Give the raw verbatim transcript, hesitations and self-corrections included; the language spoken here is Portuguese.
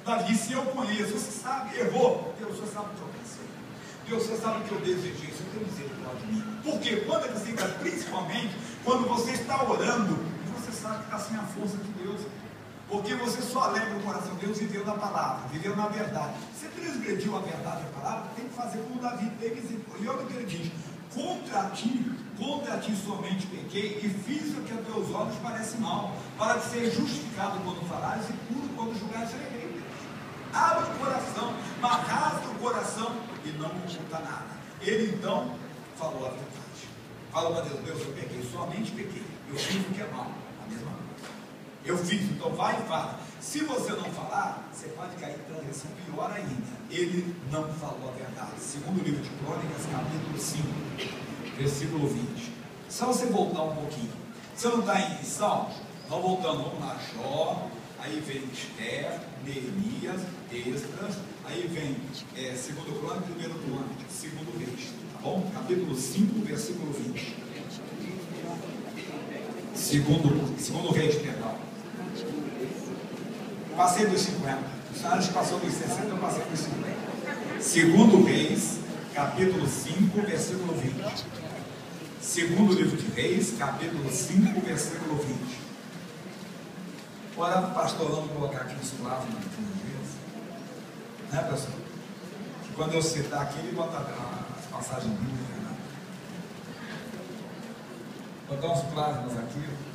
Davi, se eu conheço, você sabe, errou. Deus, você sabe o que eu pensei. Deus, você sabe o que eu desejei. Você tem misericórdia de mim. Porque quando ele fica, principalmente quando você está orando, você sabe que está sem a força de Deus. Porque você só lembra o coração de Deus, viveu na palavra, viveu na verdade. Você transgrediu a verdade da palavra, tem que fazer como Davi teve. E olha o que ele diz: contra ti, contra ti somente pequei, e fiz o que a teus olhos parece mal, para que seja justificado quando falares e puro quando julgares. Errei. Abre o coração, mas rasga o coração e não oculta nada. Ele então falou a verdade. Falou para Deus: Deus, eu pequei, somente pequei. Eu fiz o que é mal, a mesma coisa. Eu fiz, então vai e fala. Se você não falar, você pode cair em transgressão pior ainda. Ele não falou a verdade. Segundo livro de Crônicas, capítulo cinco, versículo vinte. Só você voltar um pouquinho. Você não está em Salmos? Então voltando, vamos lá. Jó, aí vem Esther, Neemias, Esdras, aí vem é, segundo Crônicas, primeiro Crônicas, segundo Reis, tá bom? Capítulo cinco, versículo vinte. Segundo, segundo Reis, perdão. Passei dos cinquenta. O senhor passou dos sessenta, eu passei dos cinquenta. Segundo Reis, capítulo cinco, versículo vinte. Segundo livro de Reis, capítulo cinco, versículo vinte. Ora, pastor, vamos colocar aqui os plavos na vezes. Né, pessoal? Que quando eu citar aqui, ele bota as passagens bíblicas, né? Botar uns plasmas aqui.